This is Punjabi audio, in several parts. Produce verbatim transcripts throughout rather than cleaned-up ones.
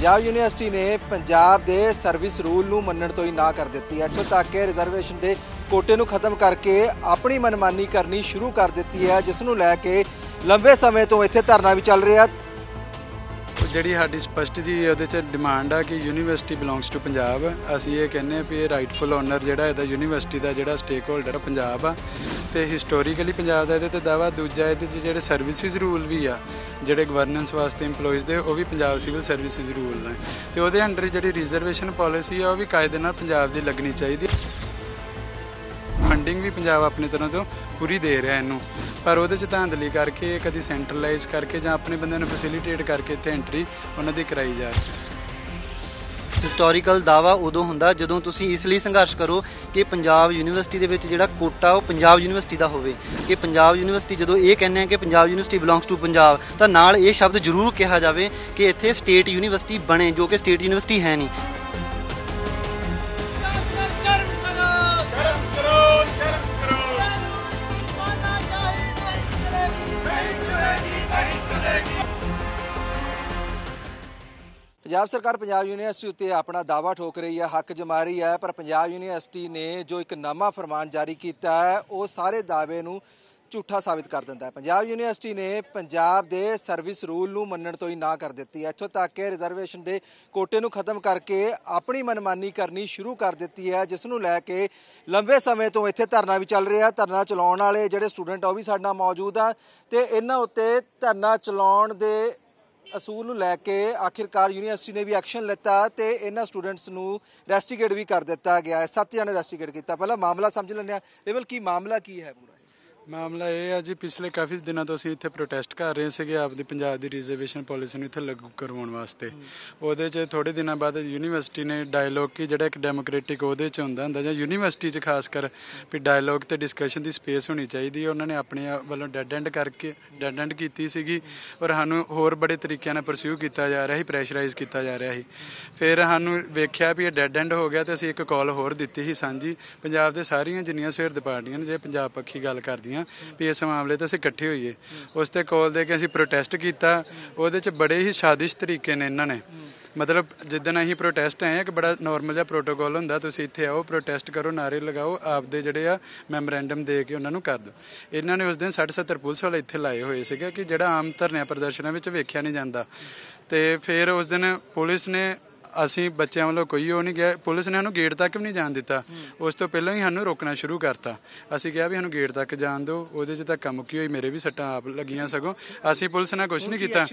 पंजाब यूनिवर्सिटी ने पंजाब के सर्विस रूल नूं मन्नण तो ही ना कर दी है। इत्थों तक कि रिजर्वेशन के कोटे नूं खत्म करके अपनी मनमानी करनी शुरू कर दी है, जिस नूं लैके लंबे समय तो इत्थे धरना भी चल रहा। ਜਿਹੜੀ ਸਾਡੀ ਸਪਸ਼ਟ ਜੀ ਉਹਦੇ 'ਚ ਡਿਮਾਂਡ ਆ ਕਿ ਯੂਨੀਵਰਸਿਟੀ ਬਿਲੋਂਗਸ ਟੂ ਪੰਜਾਬ। ਅਸੀਂ ਇਹ ਕਹਿੰਦੇ ਹਾਂ ਵੀ ਇਹ ਰਾਈਟਫੁਲ ਓਨਰ ਜਿਹੜਾ ਇਹਦਾ ਯੂਨੀਵਰਸਿਟੀ ਦਾ ਜਿਹੜਾ ਸਟੇਕ ਹੋਲਡਰ ਆ ਪੰਜਾਬ ਆ, ਤੇ ਹਿਸਟੋਰੀਕਲੀ ਪੰਜਾਬ ਦਾ ਇਹਦੇ 'ਤੇ ਦਾਵਾ। ਦੂਜਾ ਇਹਦੇ 'ਚ ਜਿਹੜੇ ਸਰਵਿਸਿਜ਼ ਰੂਲ ਵੀ ਆ, ਜਿਹੜੇ ਗਵਰਨੈਂਸ ਵਾਸਤੇ ਇੰਪਲੋਈਜ਼ ਦੇ, ਉਹ ਵੀ ਪੰਜਾਬ ਸਿਵਲ ਸਰਵਿਸਿਜ਼ ਰੂਲ ਨੇ, ਤੇ ਉਹਦੇ ਅੰਡਰ ਜਿਹੜੀ ਰਿਜ਼ਰਵੇਸ਼ਨ ਪੋਲਿਸੀ ਆ ਉਹ ਵੀ ਕਾਇਦੇ ਨਾਲ ਪੰਜਾਬ ਦੀ ਲੱਗਣੀ ਚਾਹੀਦੀ। ਫੰਡਿੰਗ ਵੀ ਪੰਜਾਬ ਆਪਣੀ ਤਰ੍ਹਾਂ ਤੋਂ ਪੂਰੀ ਦੇ ਰਿਹਾ ਇਹਨੂੰ, ਪਰ ਉਹਦੇ 'ਚ ਧਾਂਦਲੀ ਕਰਕੇ ਕਦੀ ਸੈਂਟਰਲਾਈਜ਼ ਕਰਕੇ ਜਾਂ ਆਪਣੇ ਬੰਦਿਆਂ ਨੂੰ ਫੈਸਿਲੀਟੇਟ ਕਰਕੇ ਇੱਥੇ ਐਂਟਰੀ ਉਹਨਾਂ ਦੀ ਕਰਾਈ ਜਾ ਰਹੀ। ਹਿਸਟੋਰੀਕਲ ਦਾਵਾ ਉਦੋਂ ਹੁੰਦਾ ਜਦੋਂ ਤੁਸੀਂ ਇਸ ਲਈ ਸੰਘਰਸ਼ ਕਰੋ ਕਿ ਪੰਜਾਬ ਯੂਨੀਵਰਸਿਟੀ ਦੇ ਵਿੱਚ ਜਿਹੜਾ ਕੋਟਾ ਉਹ ਪੰਜਾਬ ਯੂਨੀਵਰਸਿਟੀ ਦਾ ਹੋਵੇ, ਕਿ ਪੰਜਾਬ ਯੂਨੀਵਰਸਿਟੀ ਜਦੋਂ ਇਹ ਕਹਿੰਦੇ ਆ ਕਿ Punjab university belongs to Punjab, ਤਾਂ ਨਾਲ ਇਹ ਸ਼ਬਦ ਜ਼ਰੂਰ ਕਿਹਾ ਜਾਵੇ ਕਿ ਇੱਥੇ ਸਟੇਟ ਯੂਨੀਵਰਸਿਟੀ ਬਣੇ, ਜੋ ਕਿ ਸਟੇਟ ਯੂਨੀਵਰਸਿਟੀ ਹੈ ਨਹੀਂ। पंजाब सरकार पंजाब यूनिवर्सिटी उत्ते अपना दावा ठोक रही है, हक जमा रही है, पर पंजाब यूनिवर्सिटी ने जो एक नामा फरमान जारी किया है वो सारे दावे नूं झूठा साबित कर दिंदा है। पंजाब यूनिवर्सिटी ने पंजाब के सर्विस रूल नूं मन्नण तो ही ना कर दी है। इत्थों तक कि रिजर्वेशन के कोटे नूं खत्म करके अपनी मनमानी करनी शुरू कर दी है, जिस नूं लैके लंबे समय तो इत्थे धरना भी चल रहा। धरना चलाउण वाले जिहड़े स्टूडेंट वो भी साडे नाल मौजूद आ, ते इन्हां उत्ते धरना चलाउण दे असूल नूं लैके आखिरकार यूनीवर्सिटी ने भी एक्शन लिता ते इन्हां स्टूडेंट्स नूं रेस्टिकेट भी कर दिता गया है। सत्त जने रेस्टिकेट किया। पहला मामला समझ लैंदे आ, लेवल की मामला की है पूरा? ਮਾਮਲਾ ਇਹ ਆ ਜੀ, ਪਿਛਲੇ ਕਾਫੀ ਦਿਨਾਂ ਤੋਂ ਅਸੀਂ ਇੱਥੇ ਪ੍ਰੋਟੈਸਟ ਕਰ ਰਹੇ ਸੀਗੇ ਆਪਦੀ ਪੰਜਾਬ ਦੀ ਰਿਜ਼ਰਵੇਸ਼ਨ ਪੋਲਿਸੀ ਨੂੰ ਇੱਥੇ ਲਾਗੂ ਕਰਵਾਉਣ ਵਾਸਤੇ। ਉਹਦੇ 'ਚ ਥੋੜ੍ਹੇ ਦਿਨਾਂ ਬਾਅਦ ਯੂਨੀਵਰਸਿਟੀ ਨੇ ਡਾਇਲੋਗ ਕੀ ਜਿਹੜਾ ਇੱਕ ਡੈਮੋਕ੍ਰੈਟਿਕ ਉਹਦੇ 'ਚ ਹੁੰਦਾ ਹੁੰਦਾ ਜਾਂ ਯੂਨੀਵਰਸਿਟੀ 'ਚ ਖਾਸ ਕਰ ਵੀ ਡਾਇਲੋਗ ਅਤੇ ਡਿਸਕਸ਼ਨ ਦੀ ਸਪੇਸ ਹੋਣੀ ਚਾਹੀਦੀ ਹੈ, ਉਹਨਾਂ ਨੇ ਆਪਣੇ ਵੱਲੋਂ ਡੈਡ ਐਂਡ ਕਰਕੇ ਡੈਡ ਐਂਡ ਕੀਤੀ ਸੀਗੀ, ਔਰ ਸਾਨੂੰ ਹੋਰ ਬੜੇ ਤਰੀਕਿਆਂ ਨਾਲ ਪਰਸਿਊ ਕੀਤਾ ਜਾ ਰਿਹਾ ਸੀ, ਪ੍ਰੈਸ਼ਰਾਈਜ਼ ਕੀਤਾ ਜਾ ਰਿਹਾ ਸੀ। ਫਿਰ ਸਾਨੂੰ ਵੇਖਿਆ ਵੀ ਇਹ ਡੈਡ ਐਂਡ ਹੋ ਗਿਆ, ਅਤੇ ਅਸੀਂ ਇੱਕ ਕਾਲ ਹੋਰ ਦਿੱਤੀ ਸੀ ਸਾਂਝੀ ਪੰਜਾਬ ਦੇ ਸਾਰੀਆਂ ਜਿੰਨੀਆਂ ਸਵੇਰ ਪਾਰਟੀਆਂ ਨੇ, ਜੇ ਪੰਜਾਬ ਪੱਖੀ ਗੱਲ ਕਰਦੀਆਂ ਵੀ ਇਸ ਮਾਮਲੇ 'ਤੇ ਅਸੀਂ ਇਕੱਠੇ ਹੋਈਏ। ਉਸ 'ਤੇ ਕਾਲ ਦੇ ਕੇ ਅਸੀਂ ਪ੍ਰੋਟੈਸਟ ਕੀਤਾ। ਉਹਦੇ 'ਚ ਬੜੇ ਹੀ ਸਾਜ਼ਿਸ਼ ਤਰੀਕੇ ਨੇ ਇਹਨਾਂ ਨੇ, ਮਤਲਬ ਜਿੱਦਣ ਅਸੀਂ ਪ੍ਰੋਟੈਸਟ ਆਏ ਆ ਕਿ ਬੜਾ ਨੋਰਮਲ ਜਿਹਾ ਪ੍ਰੋਟੋਕੋਲ ਹੁੰਦਾ, ਤੁਸੀਂ ਇੱਥੇ ਆਓ, ਪ੍ਰੋਟੈਸਟ ਕਰੋ, ਨਾਅਰੇ ਲਗਾਓ, ਆਪਦੇ ਜਿਹੜੇ ਆ ਮੈਮੋਰੈਂਡਮ ਦੇ ਕੇ ਉਹਨਾਂ ਨੂੰ ਕਰ ਦਿਓ। ਇਹਨਾਂ ਨੇ ਉਸ ਦਿਨ ਸੱਠ ਸੱਤਰ ਪੁਲਿਸ ਵਾਲੇ ਇੱਥੇ ਲਾਏ ਹੋਏ ਸੀਗੇ, ਕਿ ਜਿਹੜਾ ਆਮ ਧਰਨਿਆਂ ਪ੍ਰਦਰਸ਼ਨਾਂ ਵਿੱਚ ਵੇਖਿਆ ਨਹੀਂ ਜਾਂਦਾ। ਅਤੇ ਫਿਰ ਉਸ ਦਿਨ ਪੁਲਿਸ ਨੇ, ਅਸੀਂ ਬੱਚਿਆਂ ਵੱਲੋਂ ਕੋਈ ਉਹ ਨਹੀਂ ਗਿਆ, ਪੁਲਿਸ ਨੇ ਸਾਨੂੰ ਗੇਟ ਤੱਕ ਵੀ ਨਹੀਂ ਜਾਣ ਦਿੱਤਾ। ਉਸ ਤੋਂ ਪਹਿਲਾਂ ਹੀ ਸਾਨੂੰ ਰੋਕਣਾ ਸ਼ੁਰੂ ਕਰਤਾ। ਅਸੀਂ ਕਿਹਾ ਵੀ ਸਾਨੂੰ ਗੇਟ ਤੱਕ ਜਾਣ ਦਿਓ। ਉਹਦੇ 'ਚ ਧੱਕਾ ਮੁੱਕੀ ਹੋਈ, ਮੇਰੇ ਵੀ ਸੱਟਾਂ ਆਪ ਲੱਗੀਆਂ, ਸਗੋਂ ਅਸੀਂ ਪੁਲਿਸ ਨਾਲ ਕੁਛ ਨਹੀਂ ਕੀਤਾ।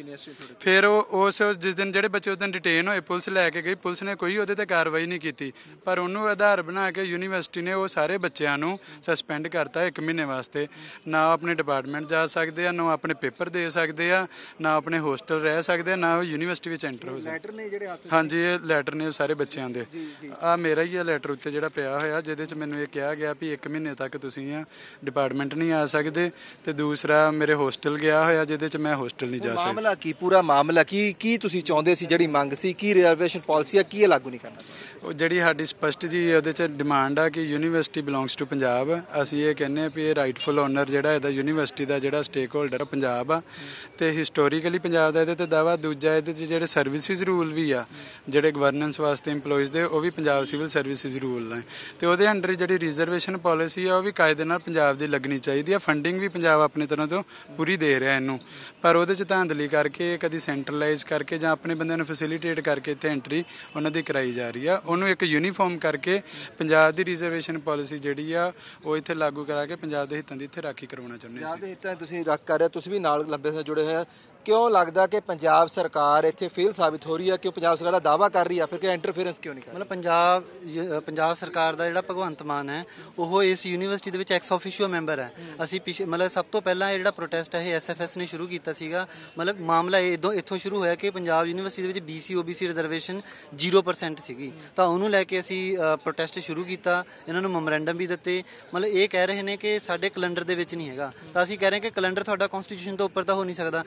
ਫਿਰ ਉਹ ਉਸ ਜਿਸ ਦਿਨ ਜਿਹੜੇ ਬੱਚੇ ਉਸ ਦਿਨ ਡਿਟੇਨ ਹੋਏ, ਪੁਲਿਸ ਲੈ ਕੇ ਗਈ, ਪੁਲਿਸ ਨੇ ਕੋਈ ਉਹਦੇ 'ਤੇ ਕਾਰਵਾਈ ਨਹੀਂ ਕੀਤੀ, ਪਰ ਉਹਨੂੰ ਆਧਾਰ ਬਣਾ ਕੇ ਯੂਨੀਵਰਸਿਟੀ ਨੇ ਉਹ ਸਾਰੇ ਬੱਚਿਆਂ ਨੂੰ ਸਸਪੈਂਡ ਕਰਤਾ ਇੱਕ ਮਹੀਨੇ ਵਾਸਤੇ। ਨਾ ਆਪਣੇ ਡਿਪਾਰਟਮੈਂਟ ਜਾ ਸਕਦੇ ਆ, ਨਾ ਆਪਣੇ ਪੇਪਰ ਦੇ ਸਕਦੇ ਆ, ਨਾ ਆਪਣੇ ਹੋਸਟਲ ਰਹਿ ਸਕਦੇ ਆ, ਨਾ ਉਹ ਯੂਨੀਵਰਸਿਟੀ ਵਿੱਚ ਐਂਟਰ ਹੋ ਸਕਦੇ। ਹਾਂਜੀ, ਇਹ ਲੈਟਰ ਨੇ ਸਾਰੇ ਬੱਚਿਆਂ ਦੇ। ਆ ਮੇਰਾ ਹੀ ਇਹ ਲੈਟਰ ਉੱਤੇ ਜਿਹੜਾ ਪਿਆ ਹੋਇਆ, ਜਿਹਦੇ 'ਚ ਮੈਨੂੰ ਇਹ ਕਿਹਾ ਗਿਆ ਵੀ ਇੱਕ ਮਹੀਨੇ ਤੱਕ ਤੁਸੀਂ ਆ ਡਿਪਾਰਟਮੈਂਟ ਨਹੀਂ ਆ ਸਕਦੇ, ਤੇ ਦੂਸਰਾ ਮੇਰੇ ਹੋਸਟਲ ਗਿਆ ਹੋਇਆ, ਜਿਹਦੇ 'ਚ ਮੈਂ ਹੋਸਟਲ ਨਹੀਂ ਜਾ ਸਕਦਾ। ਮਾਮਲਾ ਕੀ ਪੂਰਾ ਮਾਮਲਾ ਕੀ ਕੀ ਤੁਸੀਂ ਚਾਹੁੰਦੇ ਸੀ? ਜਿਹੜੀ ਮੰਗ ਸੀ ਕੀ ਰਿਜ਼ਰਵੇਸ਼ਨ ਪਾਲਿਸੀ ਆ, ਕੀ ਇਹ ਲਾਗੂ ਨਹੀਂ ਕਰਨਾ? ਉਹ ਜਿਹੜੀ ਸਾਡੀ ਸਪਸ਼ਟ ਜੀ ਉਹਦੇ 'ਚ ਡਿਮਾਂਡ ਆ ਕਿ ਯੂਨੀਵਰਸਿਟੀ ਬਿਲੋਂਗਸ ਟੂ ਪੰਜਾਬ। ਅਸੀਂ ਇਹ ਕਹਿੰਦੇ ਹਾਂ ਵੀ ਇਹ ਰਾਈਟਫੁਲ ਓਨਰ ਜਿਹੜਾ ਇਹਦਾ ਯੂਨੀਵਰਸਿਟੀ ਦਾ ਜਿਹੜਾ ਸਟੇਕ ਹੋਲਡਰ ਆ ਪੰਜਾਬ ਆ, ਤੇ ਹਿਸਟੋਰੀਕਲੀ ਪੰਜਾਬ ਦਾ ਇਹਦੇ 'ਤੇ ਦਾਵਾ। ਦੂਜਾ ਇਹਦੇ 'ਚ ਜਿਹੜੇ ਸਰਵਿਸਿਜ਼ ਰੂਲ ਵੀ ਆ, ਜਿਹੜੇ ਗਵਰਨੈਂਸ ਵਾਸਤੇ ਇੰਪਲੋਈਜ਼ ਦੇ, ਉਹ ਵੀ ਪੰਜਾਬ ਸਿਵਲ ਸਰਵਿਸਿਜ਼ ਰੂਲ ਨੇ, ਤੇ ਉਹਦੇ ਅੰਡਰ ਜਿਹੜੀ ਰਿਜ਼ਰਵੇਸ਼ਨ ਪੋਲਿਸੀ ਆ ਉਹ ਵੀ ਕਾਇਦੇ ਨਾਲ ਪੰਜਾਬ ਦੀ ਲੱਗਣੀ ਚਾਹੀਦੀ ਆ। ਫੰਡਿੰਗ ਵੀ ਪੰਜਾਬ ਆਪਣੀ ਤਰ੍ਹਾਂ ਤੋਂ ਪੂਰੀ ਦੇ ਰਿਹਾ ਇਹਨੂੰ, ਪਰ ਉਹਦੇ 'ਚ ਧਾਂਦਲੀ ਕਰਕੇ ਕਦੀ ਸੈਂਟਰਲਾਈਜ਼ ਕਰਕੇ ਜਾਂ ਆਪਣੇ ਬੰਦਿਆਂ ਨੂੰ ਫੈਸਿਲੀਟੇਟ ਕਰਕੇ ਇੱਥੇ ਐਂਟਰੀ ਉਹਨਾਂ ਦੀ ਕਰਾਈ ਜਾ ਰਹੀ ਆ। ਉਹਨੂੰ ਇੱਕ ਯੂਨੀਫਾਰਮ ਕਰਕੇ ਪੰਜਾਬ ਦੀ ਰਿਜ਼ਰਵੇਸ਼ਨ ਪੋਲਿਸੀ ਜਿਹੜੀ ਆ ਉਹ ਇੱਥੇ ਲਾਗੂ ਕਰਾ ਕੇ ਪੰਜਾਬ ਦੇ ਹਿੱਤਾਂ ਦੀ ਇੱਥੇ ਰਾਖੀ ਕਰਵਾਉਣਾ ਚਾਹੁੰਦੇ ਸੀ। ਪੰਜਾਬ ਦੇ ਹਿੱਤਾਂ ਤੁਸੀਂ ਰੱਖ ਕਰ ਰਹੇ, ਤੁਸੀਂ ਵੀ ਨਾਲ ਲੰਬੇ ਸਮੇਂ ਜੁੜੇ ਹੋਏ ਆ। क्यों लगता कि पंजाब सरकार इत्थे फेल साबित हो रही है? क्यों पंजाब सरकार का दावा कर रही है, फिर इंटरफेरेंस क्यों नहीं कर रही? मतलब पंजाब पंजाब सरकार का जिहड़ा भगवंत मान है वो इस यूनीवर्सिटी दे विच एक्स ऑफिशियो मैंबर है। असीं पिछे मतलब सब तो पहला जिहड़ा प्रोटेस्ट है एस एफ एस ने शुरू किया सीगा। मतलब मामला इदों इत्थों शुरू होया कि पंजाब यूनीवर्सिटी दे विच B C O B C reservation zero percent सीगी, तां उहनूं लैके असीं प्रोटेस्ट शुरू किया। इन्हां नूं मैमोरेंडम भी दित्ते। मतलब ये कह रहे हैं कि साडे कैलेंडर दे विच नहीं हैगा, तां असीं कह रहे हैं कि कैलेंडर तुहाडा कॉन्स्टिट्यूशन तो उपर तां हो नहीं सकदा, ते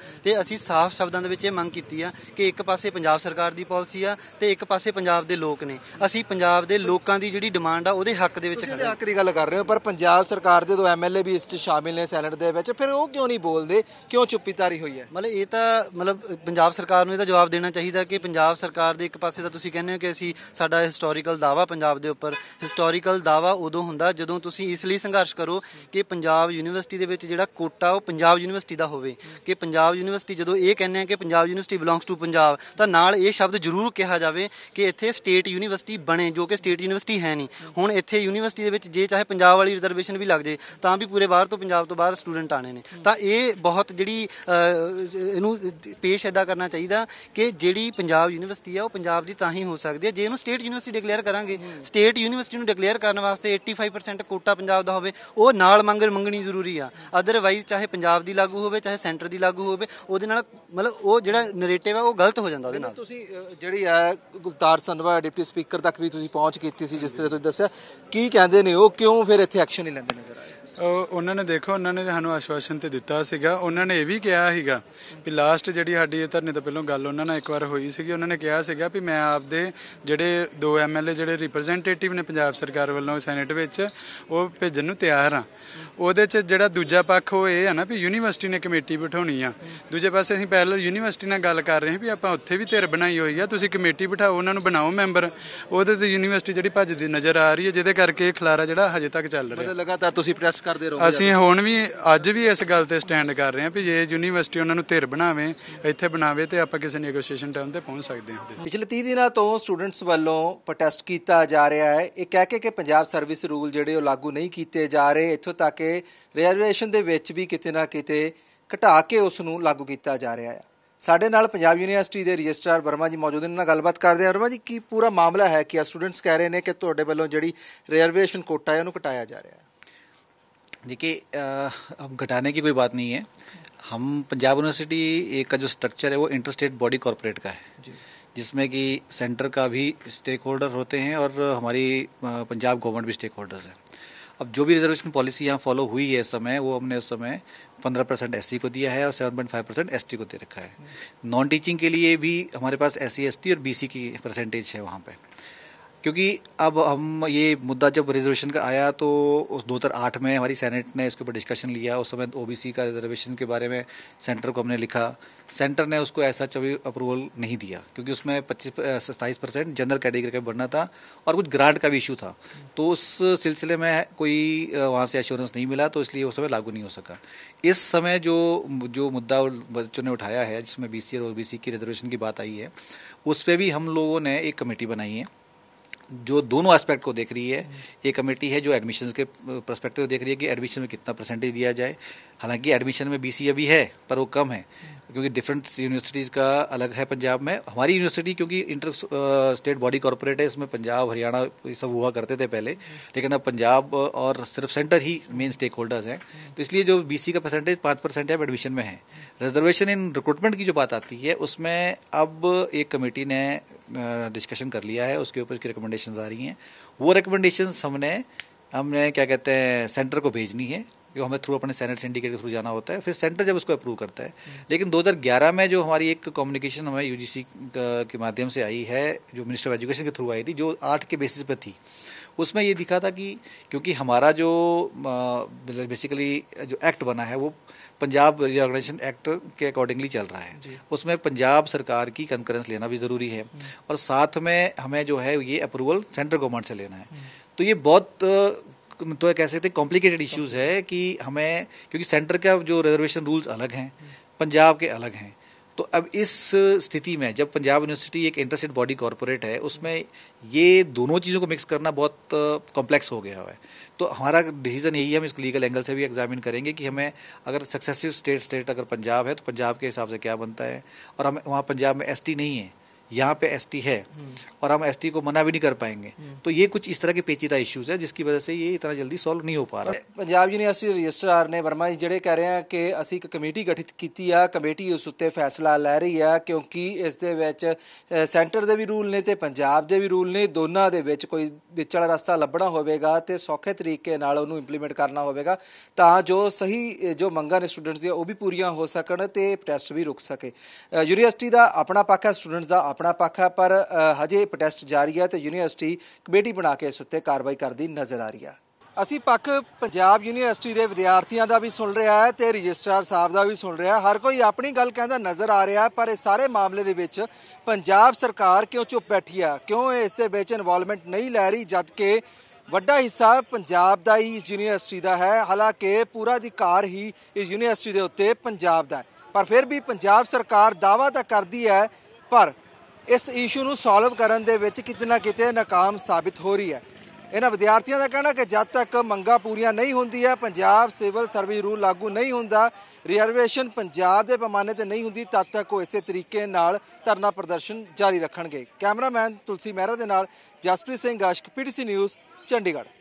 ਅਸੀਂ ਸਾਫ਼ ਸ਼ਬਦਾਂ ਦੇ ਵਿੱਚ ਇਹ ਮੰਗ ਕੀਤੀ ਆ ਕਿ ਇੱਕ ਪਾਸੇ ਪੰਜਾਬ ਸਰਕਾਰ ਦੀ ਪਾਲਿਸੀ ਆ ਤੇ ਇੱਕ ਪਾਸੇ ਪੰਜਾਬ ਦੇ ਲੋਕ ਨੇ। ਅਸੀਂ ਪੰਜਾਬ ਦੇ ਲੋਕਾਂ ਦੀ ਜਿਹੜੀ ਡਿਮਾਂਡ ਆ ਉਹਦੇ ਹੱਕ ਦੇ ਵਿੱਚ ਖੜੇ ਹਾਂ। ਹੱਕ ਦੀ ਗੱਲ ਕਰ ਰਹੇ ਹੋ, ਪਰ ਪੰਜਾਬ ਸਰਕਾਰ ਦੇ ਦੋ ਐਮਐਲਏ ਵੀ ਇਸ 'ਚ ਸ਼ਾਮਿਲ ਨੇ ਸੈਨੇਟ ਦੇ ਵਿੱਚ, ਫਿਰ ਉਹ ਕਿਉਂ ਨਹੀਂ ਬੋਲਦੇ, ਕਿਉਂ ਚੁੱਪੀ ਧਾਰੀ ਹੋਈ ਹੈ? ਮਤਲਬ ਇਹ ਤਾਂ ਮਤਲਬ ਪੰਜਾਬ ਸਰਕਾਰ ਨੂੰ ਇਹਦਾ ਜਵਾਬ ਦੇਣਾ ਚਾਹੀਦਾ ਕਿ ਪੰਜਾਬ ਸਰਕਾਰ ਦੇ ਇੱਕ ਪਾਸੇ ਤਾਂ ਤੁਸੀਂ ਕਹਿੰਦੇ ਹੋ ਕਿ ਅਸੀਂ ਸਾਡਾ ਹਿਸਟੋਰੀਕਲ ਦਾਵਾ ਪੰਜਾਬ ਦੇ ਉੱਪਰ, ਹਿਸਟੋਰੀਕਲ ਦਾਵਾ ਉਦੋਂ ਹੁੰਦਾ ਜਦੋਂ ਤੁਸੀਂ ਇਸ ਲਈ ਸੰਘਰਸ਼ ਕਰੋ ਕਿ ਪੰਜਾਬ ਯੂਨੀਵਰਸਿਟੀ ਦੇ ਵਿੱਚ ਜਿਹੜਾ ਕੋਟਾ ਉਹ ਪੰਜਾਬ ਯੂਨੀਵਰਸਿਟੀ ਦਾ ਹੋਵੇ, ਕਿ ਪੰਜਾਬ ਯੂਨੀਵਰਸਿਟੀ ਜਦੋਂ ਇਹ ਕਹਿੰਦੇ ਆ ਕਿ Punjab university belongs to Punjab, ਤਾਂ ਨਾਲ ਇਹ ਸ਼ਬਦ ਜ਼ਰੂਰ ਕਿਹਾ ਜਾਵੇ ਕਿ ਇੱਥੇ ਸਟੇਟ ਯੂਨੀਵਰਸਿਟੀ ਬਣੇ, ਜੋ ਕਿ ਸਟੇਟ ਯੂਨੀਵਰਸਿਟੀ ਹੈ ਨਹੀਂ। ਹੁਣ ਇੱਥੇ ਯੂਨੀਵਰਸਿਟੀ ਦੇ ਵਿੱਚ ਜੇ ਚਾਹੇ ਪੰਜਾਬ ਵਾਲੀ ਰਿਜ਼ਰਵੇਸ਼ਨ ਵੀ ਲੱਗ ਜੇ ਤਾਂ ਵੀ ਪੂਰੇ ਬਾਹਰ ਤੋਂ ਪੰਜਾਬ ਤੋਂ ਬਾਹਰ ਸਟੂਡੈਂਟ ਆਣੇ ਨੇ। ਤਾਂ ਇਹ ਬਹੁਤ ਜਿਹੜੀ ਇਹਨੂੰ ਪੇਸ਼ ਇੱਦਾਂ ਕਰਨਾ ਚਾਹੀਦਾ ਕਿ ਜਿਹੜੀ ਪੰਜਾਬ ਯੂਨੀਵਰਸਿਟੀ ਆ ਉਹ ਪੰਜਾਬ ਦੀ ਤਾਂ ਹੀ ਹੋ ਸਕਦੀ ਹੈ ਜੇ ਇਹਨੂੰ ਸਟੇਟ ਯੂਨੀਵਰਸਿਟੀ ਡਿਕਲੇਅਰ ਕਰਾਂਗੇ। ਸਟੇਟ ਯੂਨੀਵਰਸਿਟੀ ਨੂੰ ਡਿਕਲੇਅਰ ਕਰਨ ਵਾਸਤੇ ਪਚਾਸੀ ਪਰਸੈਂਟ ਕੋਟਾ ਪੰਜਾਬ ਦਾ ਹੋਵੇ, ਉਹ ਨਾਲ ਮੰਗ ਮੰਗਣੀ ਜ਼ਰੂਰੀ ਆ। ਅਦਰਵਾਈਜ਼ ਚਾਹੇ ਪੰਜਾਬ ਦੀ ਲਾਗੂ ਹੋਵੇ ਚਾਹੇ ਸੈਂਟਰ ਦੀ ਲਾਗੂ ਹੋਵੇ, ਉਹਦੇ ਨਾਲ ਮਤਲਬ ਉਹ ਜਿਹੜਾ ਨਰੇਟਿਵ ਆ ਉਹ ਗਲਤ ਹੋ ਜਾਂਦਾ ਉਹਦੇ ਨਾਲ। ਤੁਸੀਂ ਜਿਹੜੀ ਹੈ ਗੁਲਤਾਰ ਸੰਧਵਾ ਡਿਪਟੀ ਸਪੀਕਰ ਤੱਕ ਵੀ ਤੁਸੀਂ ਪਹੁੰਚ ਕੀਤੀ ਸੀ, ਜਿਸ ਤਰ੍ਹਾਂ ਤੁਸੀਂ ਦੱਸਿਆ, ਕੀ ਕਹਿੰਦੇ ਨੇ ਉਹ, ਕਿਉਂ ਫਿਰ ਇੱਥੇ ਐਕਸ਼ਨ ਨਹੀਂ ਲੈਂਦੇ ਨਜ਼ਰ ਆਏ? ਉਹਨਾਂ ਨੇ ਦੇਖੋ ਉਹਨਾਂ ਨੇ ਸਾਨੂੰ ਆਸ਼ਵਾਸਨ ਤੇ ਦਿੱਤਾ ਸੀਗਾ। ਉਹਨਾਂ ਨੇ ਇਹ ਵੀ ਕਿਹਾ ਸੀਗਾ ਵੀ ਲਾਸਟ ਜਿਹੜੀ ਸਾਡੀ ਇਹ ਧਰਨੇ ਤੋਂ ਪਹਿਲਾਂ ਗੱਲ ਉਹਨਾਂ ਨਾਲ ਇੱਕ ਵਾਰ ਹੋਈ ਸੀਗੀ, ਉਹਨਾਂ ਨੇ ਕਿਹਾ ਸੀਗਾ ਵੀ ਮੈਂ ਆਪਦੇ ਜਿਹੜੇ ਦੋ ਐਮਐਲਏ ਜਿਹੜੇ ਰਿਪਰੈਜ਼ੈਂਟੇਟਿਵ ਨੇ ਪੰਜਾਬ ਸਰਕਾਰ ਵੱਲੋਂ ਸੈਨੇਟ ਵਿੱਚ, ਉਹ ਭੇਜਣ ਨੂੰ ਤਿਆਰ ਆ। ਉਹਦੇ 'ਚ ਜਿਹੜਾ ਦੂਜਾ ਪੱਖ ਉਹ ਇਹ ਆ ਨਾ ਵੀ ਯੂਨੀਵਰਸਿਟੀ ਨੇ ਕਮੇਟੀ ਬਿਠਾਉਣੀ ਆ। ਦੂਜੇ ਪਾਸੇ ਅਸੀਂ ਪਹਿਲਾਂ ਯੂਨੀਵਰਸਿਟੀ ਨਾਲ ਗੱਲ ਕਰ ਰਹੇ ਹਾਂ ਵੀ ਆਪਾਂ ਉੱਥੇ ਵੀ ਧਿਰ ਬਣਾਈ ਹੋਈ ਆ, ਤੁਸੀਂ ਕਮੇਟੀ ਬਿਠਾਓ, ਉਹਨਾਂ ਨੂੰ ਬਣਾਓ ਮੈਂਬਰ। ਉਹਦੇ ਤੇ ਯੂਨੀਵਰਸਿਟੀ ਜਿਹੜੀ ਭੱਜਦੀ ਨਜ਼ਰ ਆ ਰਹੀ ਹੈ, ਜਿਹਦੇ ਕਰਕੇ ਇਹ ਖਲਾਰਾ ਜਿਹੜਾ ਹਜੇ ਤੱਕ ਚੱਲ ਰਿਹਾ। ਲਗਾਤਾਰ ਤੁਸੀਂ ਪ੍ਰੈਸ ਕਰਦੇ ਰਹੋ। ਅਸੀਂ ਹੁਣ ਵੀ ਅੱਜ ਵੀ ਇਸ ਗੱਲ ਤੇ ਸਟੈਂਡ ਕਰ ਰਹੇ ਹਾਂ ਵੀ ਜੇ ਯੂਨੀਵਰਸਿਟੀ ਉਹਨਾਂ ਨੂੰ ਧਿਰ ਬਣਾਵੇ, ਇੱਥੇ ਬਣਾਵੇ, ਤੇ ਆਪਾਂ ਕਿਸੇ ਨੈਗੋਸ਼ੀਏਸ਼ਨ ਟਰਮ ਤੇ ਪਹੁੰਚ ਸਕਦੇ ਹਾਂ। ਪਿਛਲੇ ਤੀਹ ਦਿਨਾਂ ਤੋਂ ਸਟੂਡੈਂਟਸ ਵੱਲੋਂ ਪ੍ਰੋਟੈਸਟ ਕੀਤਾ ਜਾ ਰਿਹਾ ਹੈ, ਇਹ ਕਹਿ ਕੇ ਕਿ ਪੰਜਾਬ ਸਰਵਿਸ ਰੂਲ ਜਿਹੜੇ ਉਹ ਲਾਗੂ ਨਹੀਂ ਕੀਤੇ ਜਾ ਰਹੇ, ਇੱਥੋਂ ਤੱਕ ਕਿ ਰਿਜ਼ਰਵੇਸ਼ਨ ਦੇ ਵਿੱਚ ਵੀ ਕਿਤੇ ਨਾ ਕਿਤੇ ਘਟਾ ਕੇ ਉਸ ਨੂੰ ਲਾਗੂ ਕੀਤਾ ਜਾ ਰਿਹਾ ਹੈ। ਸਾਡੇ ਨਾਲ ਪੰਜਾਬ ਯੂਨੀਵਰਸਿਟੀ ਦੇ ਰਜਿਸਟਰਾਰ ਵਰਮਾ ਜੀ ਮੌਜੂਦ ਨੇ, ਨਾਲ ਗੱਲਬਾਤ ਕਰਦੇ ਹਾਂ। ਵਰਮਾ ਜੀ, ਕੀ ਪੂਰਾ ਮਾਮਲਾ ਹੈ ਕਿ ਸਟੂਡੈਂਟਸ ਕਹਿ ਰਹੇ ਨੇ ਕਿ ਤੁਹਾਡੇ ਵੱਲੋਂ ਜਿਹੜੀ ਰਿਜ਼ਰਵੇਸ਼ਨ ਕੋਟਾ ਹੈ ਉਹਨੂੰ ਘਟਾਇਆ ਜਾ ਰਿਹਾ है? देखिए, अब घटाने की कोई बात नहीं है। हम पंजाब यूनिवर्सिटी एक का जो स्ट्रक्चर है वो इंटर स्टेट बॉडी कॉरपोरेट का है, जिसमें कि सेंटर का भी स्टेक होल्डर होते हैं और हमारी पंजाब गवर्नमेंट भी स्टेक होल्डर्स हैं। अब जो भी रिजर्वेशन पॉलिसी यहाँ फॉलो हुई है इस समय, वो हमने उस समय पंद्रह परसेंट एस सी को दिया है और seven point five percent S T को दे रखा है। नॉन टीचिंग के लिए भी हमारे पास एस सी एस टी और बी सी की परसेंटेज है वहाँ पे, क्योंकि अब हम ये मुद्दा जब रिजर्वेशन का आया तो उस दो हज़ार आठ में हमारी सेनेट ने इसके ऊपर डिस्कशन लिया। उस समय ओबीसी का रिजर्वेशन के बारे में सेंटर को हमने लिखा, सेंटर ने उसको ऐसा कभी अप्रूवल नहीं दिया क्योंकि उसमें पच्चीस सत्ताईस परसेंट जनरल कैटेगरी का बढ़ना था और कुछ ग्रांट का भी इशू था, तो उस सिलसिले में कोई वहाँ से एश्योरेंस नहीं मिला, तो इसलिए उस समय लागू नहीं हो सका। इस समय जो जो मुद्दा बच्चों ने उठाया है, जिसमें बी सी और ओबीसी की रिजर्वेशन की बात आई है, उस पर भी हम लोगों ने एक कमेटी बनाई है जो दोनों एस्पेक्ट को देख रही है। एक कमेटी है जो एडमिशन्स के पर्सपेक्टिव देख रही है कि एडमिशन में कितना परसेंटेज दिया जाए। हालांकि एडमिशन में बीसी अभी है पर वो कम है क्योंकि डिफरेंट यूनिवर्सिटीज़ का अलग है। पंजाब में हमारी यूनिवर्सिटी क्योंकि इंटर स्टेट बॉडी कॉरपोरेट है, इसमें पंजाब हरियाणा ये सब हुआ करते थे पहले, लेकिन अब पंजाब और सिर्फ सेंटर ही मेन स्टेक होल्डर्स हैं, तो इसलिए जो बीसी का परसेंटेज पाँच परसेंट है एडमिशन में है। रिजर्वेशन इन रिक्रूटमेंट की जो बात आती है उसमें अब एक कमेटी ने डिस्कशन कर लिया है, उसके ऊपर उसकी रिकमेंडेशंस आ रही हैं। वो रिकमेंडेशंस हमने हमने क्या कहते हैं सेंटर को भेजनी है, जो हमें थ्रू अपने सेनेट सिंडिकेट के थ्रू जाना होता है, फिर सेंटर जब उसको अप्रूव करता है। लेकिन दो हज़ार ग्यारह में जो हमारी एक कम्युनिकेशन हमें यूजीसी के माध्यम से आई है, जो मिनिस्टर ऑफ एजुकेशन के थ्रू आई थी, जो आठ के बेसिस पर थी, उसमें ये दिखा था कि क्योंकि हमारा जो बेसिकली जो एक्ट बना है वो पंजाब रिऑर्गेनाइजेशन एक्ट के अकॉर्डिंगली चल रहा है, उसमें पंजाब सरकार की कंकरेंस लेना भी ज़रूरी है और साथ में हमें जो है ये अप्रूवल सेंट्रल गवर्नमेंट से लेना है। तो ये बहुत तो कह सकते हैं कॉम्प्लिकेटेड इश्यूज़ है कि हमें, क्योंकि सेंटर का जो रिजर्वेशन रूल्स अलग हैं, पंजाब के अलग हैं, तो अब इस स्थिति में जब पंजाब यूनिवर्सिटी एक इंटर स्टेट बॉडी कॉरपोरेट है, उसमें ये दोनों चीज़ों को मिक्स करना बहुत कॉम्प्लेक्स हो गया है। तो हमारा डिसीजन यही है, हम इसको लीगल एंगल से भी एग्जामिन करेंगे कि हमें अगर सक्सेसिव स्टेट स्टेट अगर पंजाब है तो पंजाब के हिसाब से क्या बनता है, और हमें वहाँ पंजाब में एसटी नहीं है, यहाँ पे एसटी है और हम एसटी को मना भी नहीं कर पाएंगे। तो ये कुछ इस तरह के पेचीदा इश्यूज है जिसकी वजह से ये इतना जल्दी सॉल्व नहीं हो पा रहा। ਪੰਜਾਬ ਯੂਨੀਵਰਸਿਟੀ ਦੇ ਰਜਿਸਟਰਾਰ ਨੇ ਵਰਮਾ ਜੀ ਜਿਹੜੇ ਕਹਿ ਰਹੇ ਆ ਕਿ ਅਸੀਂ ਇੱਕ ਕਮੇਟੀ ਗਠਿਤ ਕੀਤੀ ਆ, ਕਮੇਟੀ ਉਸ ਉੱਤੇ ਫੈਸਲਾ ਲੈ ਰਹੀ ਆ ਕਿਉਂਕਿ ਇਸ ਦੇ ਵਿੱਚ ਸੈਂਟਰ ਦੇ ਵੀ ਰੂਲ ਨੇ ਤੇ ਪੰਜਾਬ ਦੇ ਵੀ ਰੂਲ ਨੇ, ਦੋਨਾਂ ਦੇ ਵਿੱਚ ਕੋਈ ਵਿੱਚ ਵਾਲਾ ਰਸਤਾ ਲੱਭਣਾ ਹੋਵੇਗਾ ਤੇ ਸੌਖੇ ਤਰੀਕੇ ਨਾਲ ਉਹਨੂੰ ਇੰਪਲੀਮੈਂਟ ਕਰਨਾ ਹੋਵੇਗਾ ਤਾਂ ਜੋ ਸਹੀ ਜੋ ਮੰਗਾਂ ਨੇ ਸਟੂਡੈਂਟਸ ਦੀਆਂ ਉਹ ਵੀ ਪੂਰੀਆਂ ਹੋ ਸਕਣ ਤੇ ਪ੍ਰੋਟੈਸਟ ਵੀ ਰੁਕ ਸਕੇ। ਯੂਨੀਵਰਸਿਟੀ ਦਾ ਆਪਣਾ ਪੱਖ ਹੈ, ਸਟੂਡੈਂਟਸ ਦਾ ਆਪਣਾ ਪੱਖ ਹੈ, ਪਰ ਹਜੇ ਪ੍ਰੋਟੈਸਟ ਜਾਰੀ ਹੈ ਤੇ ਯੂਨੀਵਰਸਿਟੀ ਕਮੇਟੀ ਬਣਾ ਕੇ ਇਸ ਉੱਤੇ ਕਾਰਵਾਈ ਕਰਦੀ ਨਜ਼ਰ ਆ ਰਹੀ ਹੈ। ਅਸੀਂ ਪੱਖ ਪੰਜਾਬ ਯੂਨੀਵਰਸਿਟੀ ਦੇ ਵਿਦਿਆਰਥੀਆਂ ਦਾ ਵੀ ਸੁਣ ਰਿਹਾ ਹੈ ਤੇ ਰਜਿਸਟਰਾਰ ਸਾਹਿਬ ਦਾ ਵੀ ਸੁਣ ਰਿਹਾ, ਹਰ ਕੋਈ ਆਪਣੀ ਗੱਲ ਕਹਿੰਦਾ ਨਜ਼ਰ ਆ ਰਿਹਾ, ਪਰ ਇਸ ਸਾਰੇ ਮਾਮਲੇ ਦੇ ਵਿੱਚ ਪੰਜਾਬ ਸਰਕਾਰ ਕਿਉਂ ਚੁੱਪ ਬੈਠੀ ਆ, ਕਿਉਂ ਇਸ ਦੇ ਵਿੱਚ ਇਨਵੋਲਵਮੈਂਟ ਨਹੀਂ ਲੈ ਰਹੀ, ਜਦ ਕਿ ਵੱਡਾ ਹਿੱਸਾ ਪੰਜਾਬ ਦਾ ਹੀ ਇਸ ਯੂਨੀਵਰਸਿਟੀ ਦਾ ਹੈ। ਹਾਲਾਂਕਿ ਪੂਰਾ ਅਧਿਕਾਰ ਹੀ ਇਸ ਯੂਨੀਵਰਸਿਟੀ ਦੇ ਉੱਤੇ ਪੰਜਾਬ ਦਾ ਹੈ, ਪਰ ਫਿਰ ਵੀ ਪੰਜਾਬ ਸਰਕਾਰ ਦਾਅਵਾ ਤਾਂ ਕਰਦੀ ਹੈ ਪਰ ਇਸ ਇਸ਼ੂ ਨੂੰ ਸੋਲਵ ਕਰਨ ਦੇ ਵਿੱਚ ਕਿਤੇ ਨਾ ਕਿਤੇ ਨਾਕਾਮ ਸਾਬਿਤ ਹੋ ਰਹੀ ਹੈ। ਇਹਨਾਂ ਵਿਦਿਆਰਥੀਆਂ ਦਾ ਕਹਿਣਾ ਕਿ ਜਦ ਤੱਕ ਮੰਗਾਂ ਪੂਰੀਆਂ ਨਹੀਂ ਹੁੰਦੀਆਂ, ਪੰਜਾਬ ਸਿਵਲ ਸਰਵਿਸ ਰੂਲ ਲਾਗੂ ਨਹੀਂ ਹੁੰਦਾ, ਰਿਜ਼ਰਵੇਸ਼ਨ ਪੰਜਾਬ ਦੇ ਪੈਮਾਨੇ ਤੇ ਨਹੀਂ ਹੁੰਦੀ, ਤਦ ਤੱਕ ਉਹ ਇਸੇ ਤਰੀਕੇ ਨਾਲ ਧਰਨਾ ਪ੍ਰਦਰਸ਼ਨ ਜਾਰੀ ਰੱਖਣਗੇ। ਕੈਮਰਾਮੈਨ ਤੁਲਸੀ ਮਹਿਰਾ ਦੇ ਨਾਲ ਜਸਪ੍ਰੀਤ ਸਿੰਘ ਆਸ਼ਕ, ਪੀਟੀਸੀ ਨਿਊਜ਼, ਚੰਡੀਗੜ੍ਹ।